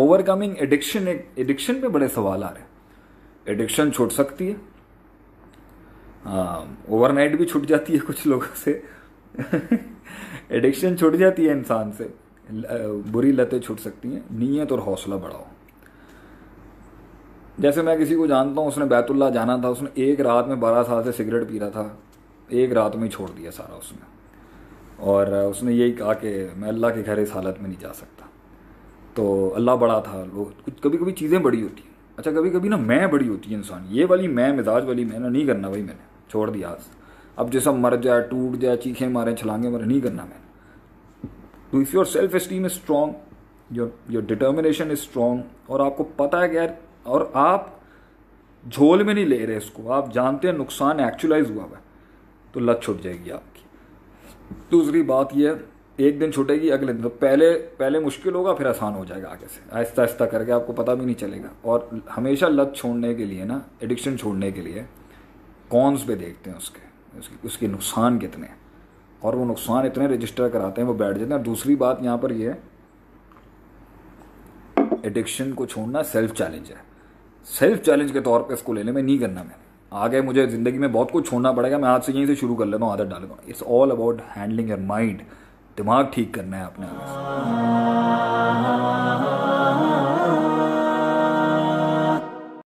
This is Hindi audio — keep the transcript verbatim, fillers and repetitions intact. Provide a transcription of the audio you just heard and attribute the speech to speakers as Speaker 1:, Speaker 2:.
Speaker 1: ओवरकमिंग एडिक्शन, एडिक्शन पे बड़े सवाल आ रहे हैं। एडिक्शन छूट सकती है, हाँ, ओवरनाइट भी छूट जाती है कुछ लोगों से एडिक्शन छूट जाती है इंसान से, बुरी लतें छूट सकती हैं। नीयत और हौसला बढ़ाओ। जैसे मैं किसी को जानता हूँ, उसने बैतुल्लाह जाना था, उसने एक रात में बारह साल से सिगरेट पी रहा था, एक रात में ही छोड़ दिया सारा उसने, और उसने यही कहा कि मैं अल्लाह के घर इस हालत में नहीं जा सकता। तो अल्लाह बड़ा था, लोग कुछ कभी कभी चीज़ें बड़ी होती हैं। अच्छा, कभी कभी ना मैं बड़ी होती है इंसान, ये वाली मैं, मिजाज वाली मैं ना, नहीं करना भाई, मैंने छोड़ दिया आज। अब जैसा मर जाए, टूट जाए, चीखें मारे, छलांगे मारे, नहीं करना मैंने। तो if your self esteem is strong, your your determination is strong, और आपको पता है कि यार, और आप झोल में नहीं ले रहे इसको, आप जानते हैं नुकसान एक्चुअलाइज हुआ है, तो लत छूट जाएगी आपकी। दूसरी बात यह, एक दिन छूटेगी, अगले दिन, तो पहले पहले मुश्किल होगा, फिर आसान हो जाएगा आगे से, आहिस्ता आहिस्ता करके, आपको पता भी नहीं चलेगा। और हमेशा लत छोड़ने के लिए ना, एडिक्शन छोड़ने के लिए कॉन्स पे देखते हैं उसके, उसके उसके नुकसान कितने हैं, और वो नुकसान इतने रजिस्टर कराते हैं, वो बैठ जाते हैं। दूसरी बात यहाँ पर ये है, एडिक्शन को छोड़ना सेल्फ चैलेंज है। सेल्फ चैलेंज के तौर पे इसको लेने में नहीं करना मैंने, आगे मुझे ज़िंदगी में बहुत कुछ छोड़ना पड़ेगा, मैं आज से यहीं से शुरू कर लेता हूँ, आदत डालूंगा। It's all about handling your mind, दिमाग ठीक करना है अपने आप।